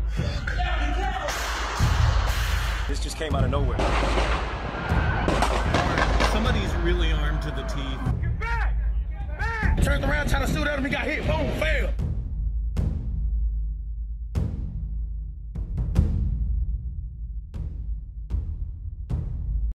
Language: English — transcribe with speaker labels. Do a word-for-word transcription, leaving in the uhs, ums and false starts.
Speaker 1: This just came out of nowhere.
Speaker 2: Somebody's really armed to the teeth.
Speaker 3: Get back! Get back!
Speaker 4: Turned around trying to shoot at him, he got hit, boom, fail.